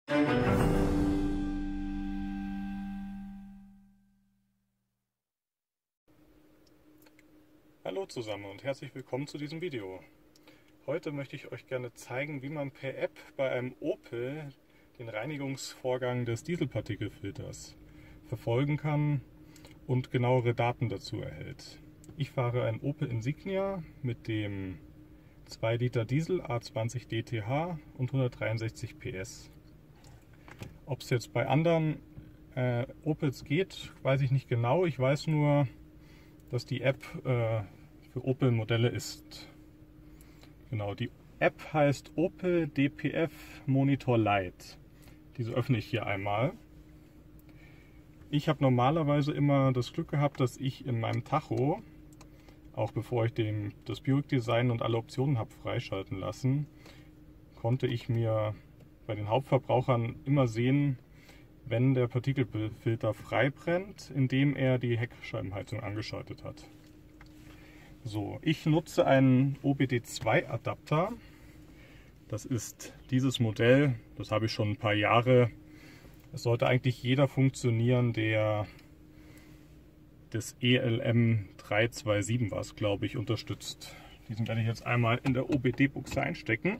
Hallo zusammen und herzlich willkommen zu diesem Video. Heute möchte ich euch gerne zeigen, wie man per App bei einem Opel den Reinigungsvorgang des Dieselpartikelfilters verfolgen kann und genauere Daten dazu erhält. Ich fahre einen Opel Insignia mit dem 2 Liter Diesel A20 DTH und 163 PS. Ob es jetzt bei anderen Opels geht, weiß ich nicht genau. Ich weiß nur, dass die App für Opel-Modelle ist. Genau, die App heißt Opel DPF Monitor Lite. Diese öffne ich hier einmal. Ich habe normalerweise immer das Glück gehabt, dass ich in meinem Tacho, auch bevor ich das Buick-Design und alle Optionen habe freischalten lassen, konnte ich mir bei den Hauptverbrauchern immer sehen, wenn der Partikelfilter frei brennt, indem er die Heckscheibenheizung angeschaltet hat. So, ich nutze einen OBD2 Adapter. Das ist dieses Modell, das habe ich schon ein paar Jahre. Es sollte eigentlich jeder funktionieren, der das ELM 327 war es, glaube ich, unterstützt. Diesen werde ich jetzt einmal in der OBD-Buchse einstecken.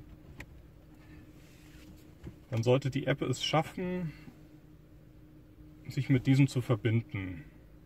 Dann sollte die App es schaffen, sich mit diesem zu verbinden.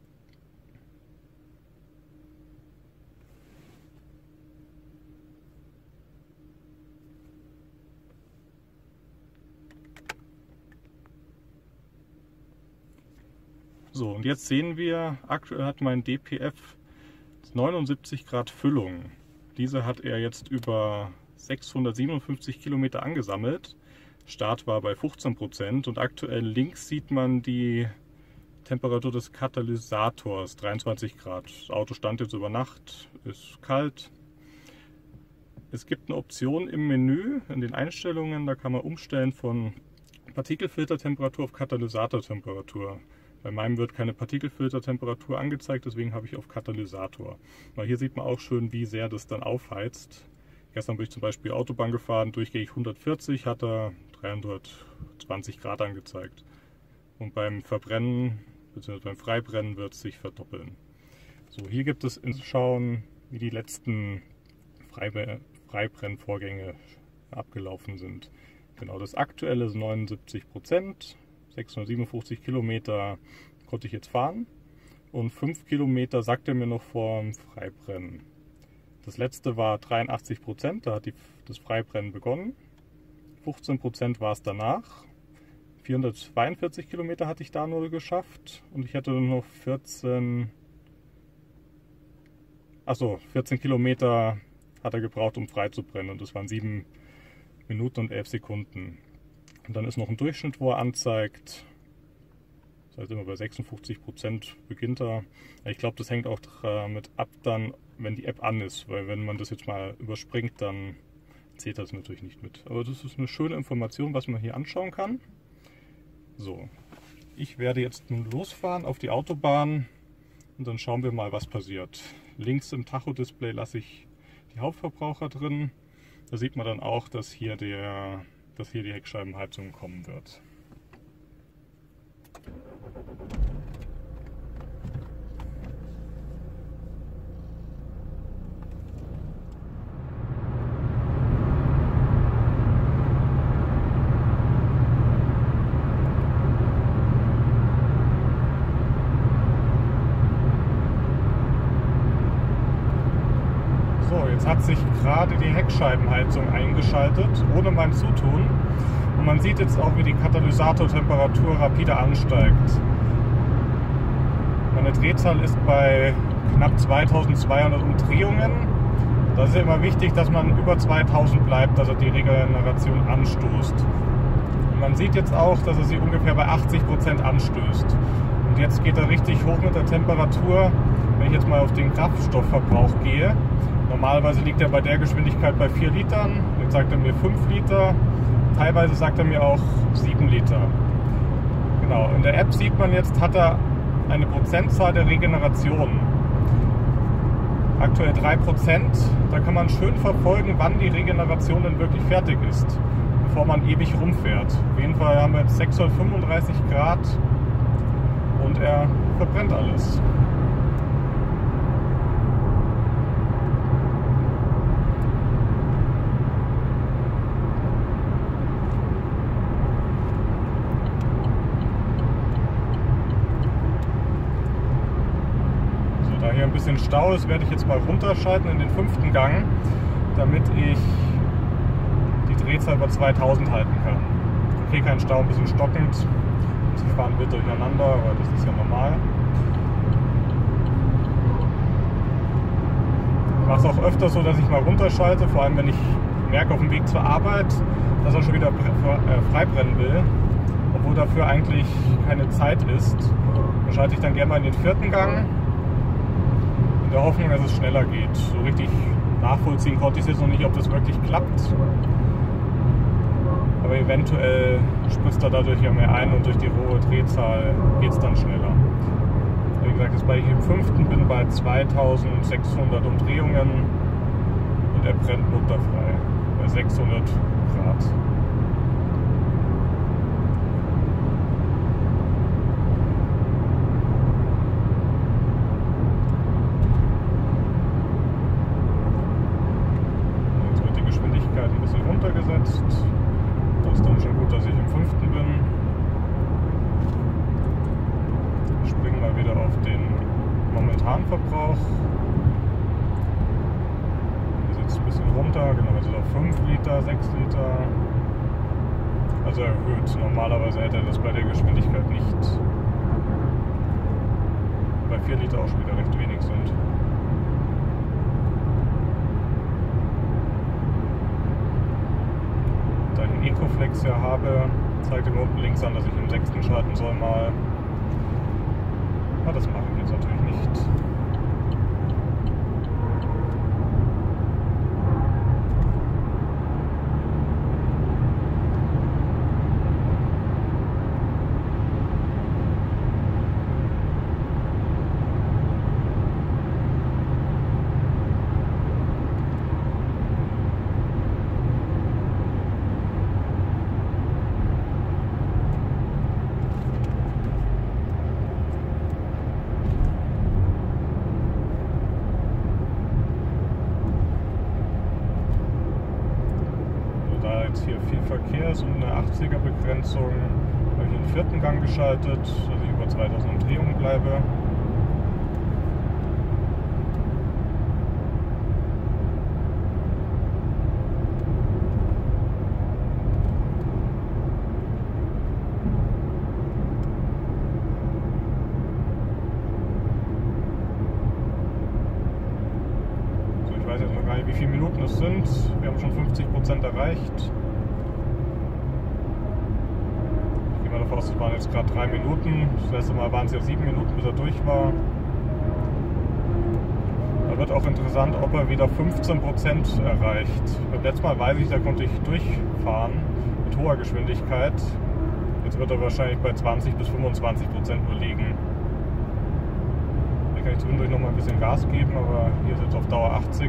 So, und jetzt sehen wir, aktuell hat mein DPF 79 Grad Füllung. Diese hat er jetzt über 657 Kilometer angesammelt. Start war bei 15% und aktuell links sieht man die Temperatur des Katalysators, 23 Grad. Das Auto stand jetzt über Nacht, ist kalt. Es gibt eine Option im Menü, in den Einstellungen, da kann man umstellen von Partikelfiltertemperatur auf Katalysatortemperatur. Bei meinem wird keine Partikelfiltertemperatur angezeigt, deswegen habe ich auf Katalysator. Weil hier sieht man auch schön, wie sehr das dann aufheizt. Gestern bin ich zum Beispiel Autobahn gefahren, durchgängig 140, hat er 320 Grad angezeigt. Und beim Verbrennen bzw. beim Freibrennen wird es sich verdoppeln. So, hier gibt es Schauen, wie die letzten Freibrennvorgänge abgelaufen sind. Genau, das aktuelle ist 79%. 657 Kilometer konnte ich jetzt fahren und 5 Kilometer sagt er mir noch vorm Freibrennen. Das letzte war 83%, da hat das Freibrennen begonnen. 15% war es danach. 442 Kilometer hatte ich da nur geschafft und ich hatte nur noch 14 Kilometer hat er gebraucht, um frei zu brennen und das waren 7 Minuten und 11 Sekunden. Und dann ist noch ein Durchschnitt, wo er anzeigt. Das heißt, immer bei 56% beginnt er. Ich glaube, das hängt auch damit ab, dann, wenn die App an ist. Weil wenn man das jetzt mal überspringt, dann zählt das natürlich nicht mit. Aber das ist eine schöne Information, was man hier anschauen kann. So, ich werde jetzt nun losfahren auf die Autobahn und dann schauen wir mal, was passiert. Links im Tacho-Display lasse ich die Hauptverbraucher drin. Da sieht man dann auch, dass hier die Heckscheibenheizung kommen wird. So, jetzt hat sich gerade die Heckscheibenheizung eingeschaltet, ohne mein Zutun. Und man sieht jetzt auch, wie die Katalysatortemperatur rapide ansteigt. Meine Drehzahl ist bei knapp 2200 Umdrehungen. Das ist ja immer wichtig, dass man über 2000 bleibt, dass er die Regeneration anstoßt. Und man sieht jetzt auch, dass er sie ungefähr bei 80% anstößt. Und jetzt geht er richtig hoch mit der Temperatur, wenn ich jetzt mal auf den Kraftstoffverbrauch gehe. Normalerweise liegt er bei der Geschwindigkeit bei 4 Litern, jetzt sagt er mir 5 Liter, teilweise sagt er mir auch 7 Liter. Genau, in der App sieht man jetzt, hat er eine Prozentzahl der Regeneration. Aktuell 3%, da kann man schön verfolgen, wann die Regeneration denn wirklich fertig ist. bevor man ewig rumfährt. Auf jeden Fall haben wir jetzt 635 Grad und er verbrennt alles. Da hier ein bisschen Stau ist, werde ich jetzt mal runterschalten in den 5. Gang, damit ich die Drehzahl über 2000 halten kann. Okay, kein Stau, ein bisschen stockend. Sie fahren wild durcheinander, aber das ist ja normal. Ich mache es auch öfter so, dass ich mal runterschalte, vor allem wenn ich merke auf dem Weg zur Arbeit, dass er schon wieder freibrennen will, obwohl dafür eigentlich keine Zeit ist. Dann schalte ich dann gerne mal in den 4. Gang. In der Hoffnung, dass es schneller geht. So richtig nachvollziehen konnte ich es jetzt noch nicht, ob das wirklich klappt. Aber eventuell spritzt er dadurch ja mehr ein und durch die hohe Drehzahl geht es dann schneller. Wie gesagt, jetzt bei ich im 5. bin bei 2600 Umdrehungen und er brennt munterfrei bei 600 Grad. Ein bisschen runtergesetzt. Das ist dann schon gut, dass ich im 5. bin. Ich springe mal wieder auf den momentanen Verbrauch. Hier sitzt ein bisschen runter, genau, also auf 5 Liter, 6 Liter. Also erhöht. Normalerweise hätte er das bei der Geschwindigkeit nicht. Bei 4 Liter auch schon wieder recht wenig sind. Ecoflex ja habe, zeigt mir unten links an, dass ich im 6. schalten soll mal. Ja, das mache ich jetzt natürlich nicht. Hier viel Verkehr ist und eine 80er Begrenzung, habe ich den 4. Gang geschaltet, dass ich über 2000 Umdrehungen bleibe. Ich weiß jetzt noch gar nicht, wie viele Minuten es sind. Wir haben schon 50% erreicht. Ich gehe mal davon aus, es waren jetzt gerade 3 Minuten. Das letzte Mal waren es ja 7 Minuten, bis er durch war. Da wird auch interessant, ob er wieder 15% erreicht. Beim letzten Mal weiß ich, da konnte ich durchfahren mit hoher Geschwindigkeit. Jetzt wird er wahrscheinlich bei 20 bis 25% nur liegen. Da kann ich zwischendurch noch mal ein bisschen Gas geben, aber hier ist jetzt auf Dauer 80.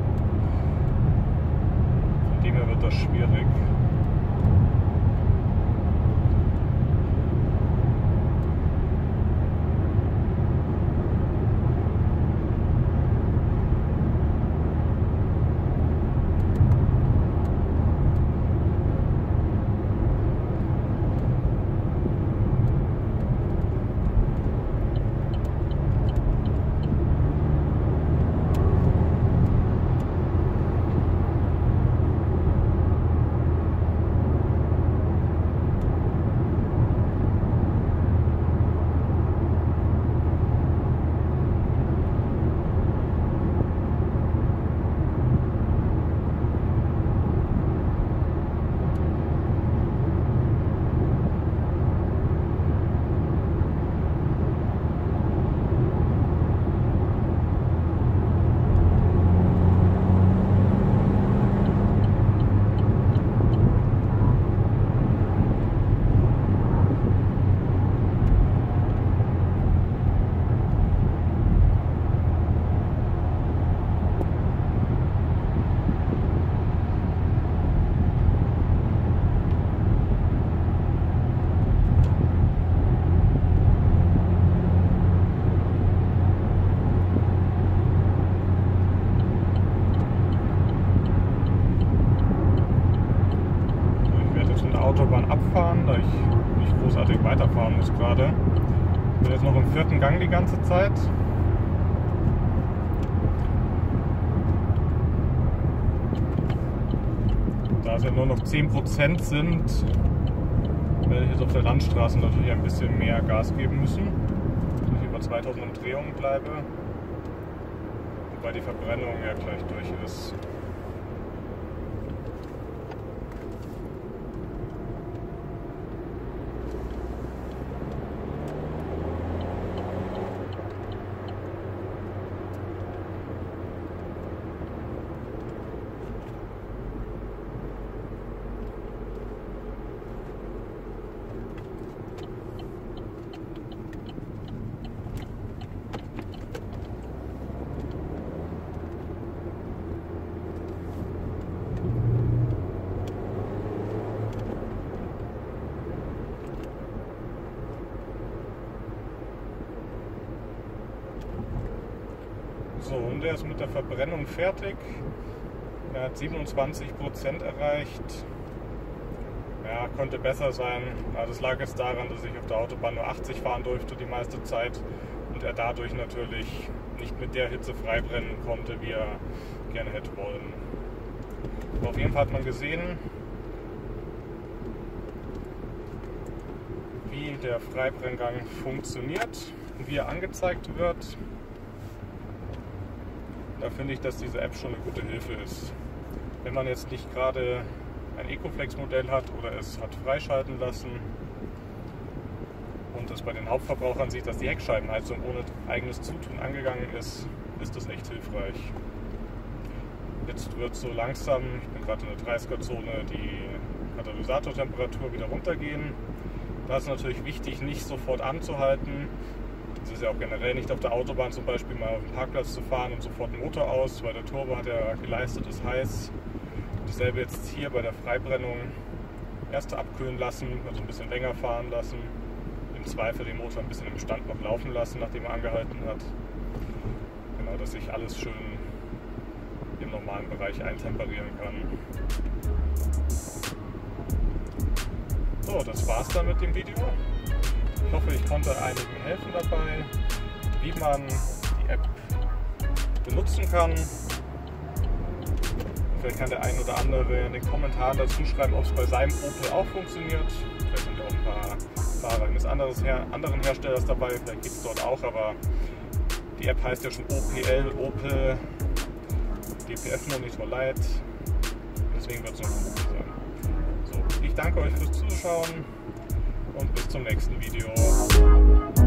Von dem her wird das schwierig. der Autobahn abfahren, da ich nicht großartig weiterfahren muss gerade. Ich bin jetzt noch im 4. Gang die ganze Zeit. Da es ja nur noch 10% sind, werde ich jetzt auf der Landstraße natürlich ein bisschen mehr Gas geben müssen, wenn ich über 2000 Umdrehungen bleibe, wobei die Verbrennung ja gleich durch ist. So, und er ist mit der Verbrennung fertig. Er hat 27% erreicht. Ja, könnte besser sein. Aber das lag jetzt daran, dass ich auf der Autobahn nur 80 fahren durfte die meiste Zeit und er dadurch natürlich nicht mit der Hitze freibrennen konnte, wie er gerne hätte wollen. Aber auf jeden Fall hat man gesehen, wie der Freibrenngang funktioniert und wie er angezeigt wird. Da finde ich, dass diese App schon eine gute Hilfe ist. Wenn man jetzt nicht gerade ein Ecoflex-Modell hat oder es hat freischalten lassen und es bei den Hauptverbrauchern sieht, dass die Heckscheibenheizung ohne eigenes Zutun angegangen ist, ist das echt hilfreich. Jetzt wird so langsam, ich bin gerade in der 30er-Zone, die Katalysatortemperatur wieder runtergehen. Da ist natürlich wichtig, nicht sofort anzuhalten. Es ist ja auch generell nicht auf der Autobahn zum Beispiel mal auf den Parkplatz zu fahren und sofort den Motor aus, weil der Turbo hat ja geleistet, ist heiß. Dasselbe jetzt hier bei der Freibrennung. Erst abkühlen lassen, also ein bisschen länger fahren lassen. Im Zweifel den Motor ein bisschen im Stand noch laufen lassen, nachdem er angehalten hat. Genau, dass sich alles schön im normalen Bereich eintemperieren kann. So, das war's dann mit dem Video. Ich hoffe, ich konnte einigen helfen dabei, wie man die App benutzen kann. Vielleicht kann der ein oder andere in den Kommentaren dazu schreiben, ob es bei seinem Opel auch funktioniert. Vielleicht sind ja auch ein paar Fahrer eines anderen Herstellers dabei, vielleicht gibt es dort auch, aber die App heißt ja schon OPL, Opel DPF Monitor Lite. Deswegen wird es noch gut sein. So, ich danke euch fürs Zuschauen und bis zum nächsten Video.